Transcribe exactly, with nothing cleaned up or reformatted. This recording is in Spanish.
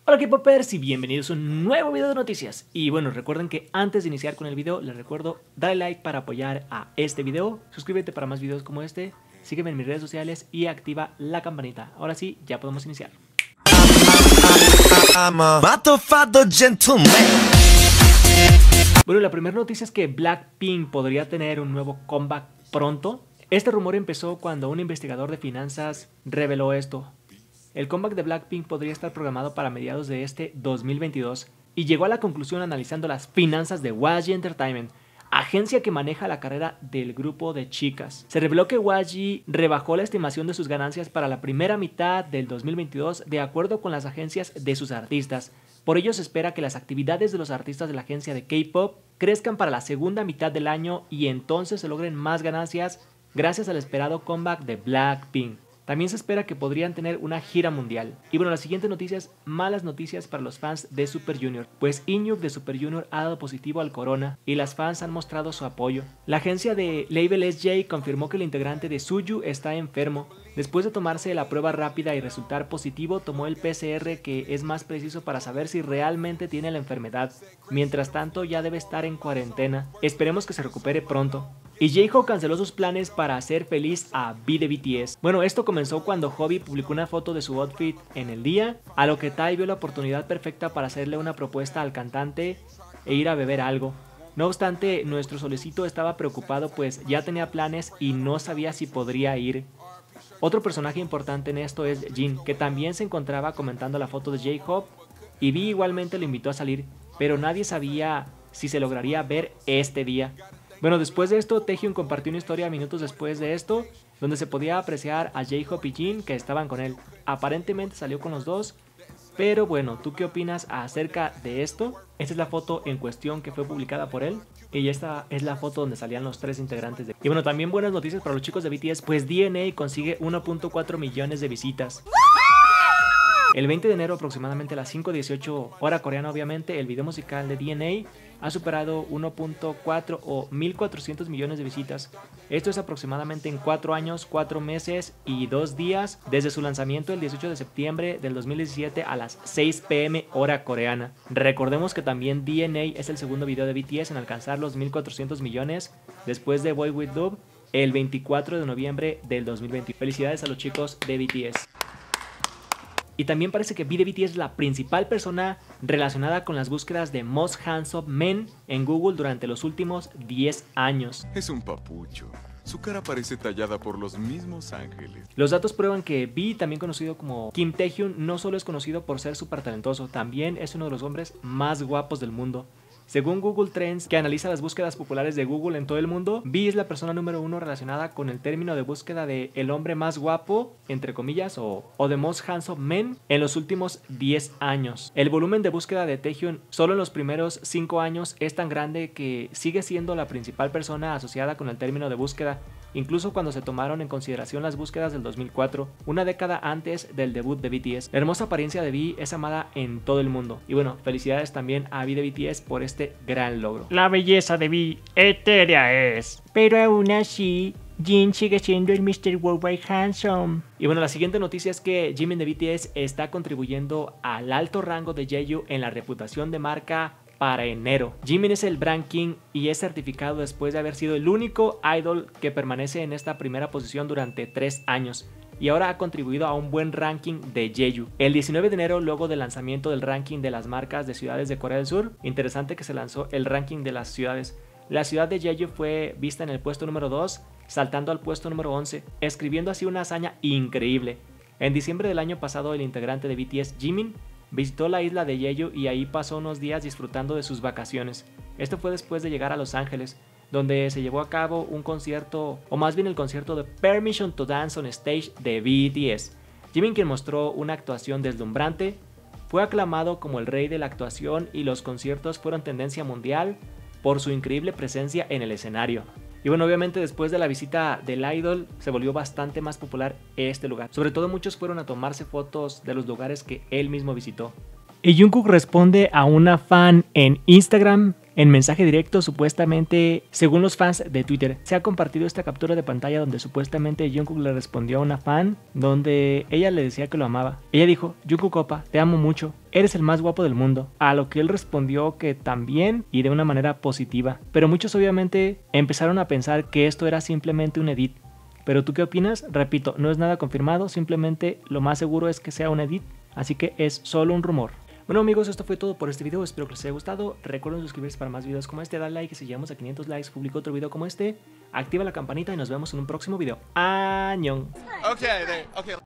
Hola K-Popers y bienvenidos a un nuevo video de noticias. Y bueno, recuerden que antes de iniciar con el video, les recuerdo darle like para apoyar a este video, suscríbete para más videos como este, sígueme en mis redes sociales y activa la campanita. Ahora sí, ya podemos iniciar. Bueno, la primera noticia es que Blackpink podría tener un nuevo comeback pronto. Este rumor empezó cuando un investigador de finanzas reveló esto. El comeback de Blackpink podría estar programado para mediados de este dos mil veintidós y llegó a la conclusión analizando las finanzas de Y G Entertainment, agencia que maneja la carrera del grupo de chicas. Se reveló que Y G rebajó la estimación de sus ganancias para la primera mitad del dos mil veintidós de acuerdo con las agencias de sus artistas. Por ello se espera que las actividades de los artistas de la agencia de K-Pop crezcan para la segunda mitad del año y entonces se logren más ganancias gracias al esperado comeback de Blackpink. También se espera que podrían tener una gira mundial. Y bueno, la siguiente noticia es malas noticias para los fans de Super Junior, pues Iñuk de Super Junior ha dado positivo al corona y las fans han mostrado su apoyo. La agencia de Label S J confirmó que el integrante de Suju está enfermo. Después de tomarse la prueba rápida y resultar positivo, tomó el P C R, que es más preciso para saber si realmente tiene la enfermedad. Mientras tanto, ya debe estar en cuarentena. Esperemos que se recupere pronto. Y J-Hope canceló sus planes para hacer feliz a V de B T S. Bueno, esto comenzó cuando Hobi publicó una foto de su outfit en el día, a lo que Tai vio la oportunidad perfecta para hacerle una propuesta al cantante e ir a beber algo. No obstante, nuestro solecito estaba preocupado pues ya tenía planes y no sabía si podría ir. Otro personaje importante en esto es Jin, que también se encontraba comentando la foto de J-Hope y V igualmente lo invitó a salir, pero nadie sabía si se lograría ver este día. Bueno, después de esto, Taehyung compartió una historia minutos después de esto, donde se podía apreciar a J-Hope y Jin que estaban con él. Aparentemente salió con los dos, pero bueno, ¿tú qué opinas acerca de esto? Esta es la foto en cuestión que fue publicada por él, y esta es la foto donde salían los tres integrantes de... Y bueno, también buenas noticias para los chicos de B T S, pues D N A consigue uno punto cuatro millones de visitas. El veinte de enero, aproximadamente a las cinco dieciocho hora coreana, obviamente, el video musical de D N A ha superado uno punto cuatro o mil cuatrocientos millones de visitas. Esto es aproximadamente en cuatro años, cuatro meses y dos días desde su lanzamiento el dieciocho de septiembre del dos mil diecisiete a las seis p m hora coreana. Recordemos que también D N A es el segundo video de B T S en alcanzar los mil cuatrocientos millones después de Boy With Love el veinticuatro de noviembre del dos mil veinte. Felicidades a los chicos de B T S. Y también parece que V de B T S es la principal persona relacionada con las búsquedas de Most Handsome Men en Google durante los últimos diez años. Es un papucho. Su cara parece tallada por los mismos ángeles. Los datos prueban que V, también conocido como Kim Taehyung, no solo es conocido por ser súper talentoso, también es uno de los hombres más guapos del mundo. Según Google Trends, que analiza las búsquedas populares de Google en todo el mundo, V es la persona número uno relacionada con el término de búsqueda de el hombre más guapo, entre comillas, o, o de Most Handsome Men en los últimos diez años. El volumen de búsqueda de Taehyung solo en los primeros cinco años es tan grande que sigue siendo la principal persona asociada con el término de búsqueda, incluso cuando se tomaron en consideración las búsquedas del dos mil cuatro, una década antes del debut de B T S. La hermosa apariencia de V es amada en todo el mundo. Y bueno, felicidades también a V de B T S por este gran logro. La belleza de V etérea es, pero aún así Jin sigue siendo el mister Worldwide Handsome. Y bueno, la siguiente noticia es que Jimin de B T S está contribuyendo al alto rango de Jeju en la reputación de marca para enero. Jimin es el brand king y es certificado después de haber sido el único idol que permanece en esta primera posición durante tres años. Y ahora ha contribuido a un buen ranking de Jeju. El diecinueve de enero, luego del lanzamiento del ranking de las marcas de ciudades de Corea del Sur, interesante que se lanzó el ranking de las ciudades. La ciudad de Jeju fue vista en el puesto número dos, saltando al puesto número once, escribiendo así una hazaña increíble. En diciembre del año pasado, el integrante de B T S, Jimin, visitó la isla de Jeju y ahí pasó unos días disfrutando de sus vacaciones. Esto fue después de llegar a Los Ángeles, donde se llevó a cabo un concierto, o más bien el concierto de Permission to Dance on Stage de B T S. Jimin, quien mostró una actuación deslumbrante, fue aclamado como el rey de la actuación y los conciertos fueron tendencia mundial por su increíble presencia en el escenario. Y bueno, obviamente después de la visita del idol se volvió bastante más popular este lugar. Sobre todo muchos fueron a tomarse fotos de los lugares que él mismo visitó. Y Jungkook responde a una fan en Instagram en mensaje directo, supuestamente, según los fans de Twitter. Se ha compartido esta captura de pantalla donde supuestamente Jungkook le respondió a una fan donde ella le decía que lo amaba. Ella dijo: Jungkook Oppa, te amo mucho, eres el más guapo del mundo. A lo que él respondió que también, y de una manera positiva. Pero muchos obviamente empezaron a pensar que esto era simplemente un edit. ¿Pero tú qué opinas? Repito, no es nada confirmado, simplemente lo más seguro es que sea un edit, así que es solo un rumor. Bueno amigos, esto fue todo por este video, espero que les haya gustado. Recuerden suscribirse para más videos como este, dale like y si llegamos a quinientos likes publico otro video como este. Activa la campanita y nos vemos en un próximo video. ¡Añón! Okay, they, okay.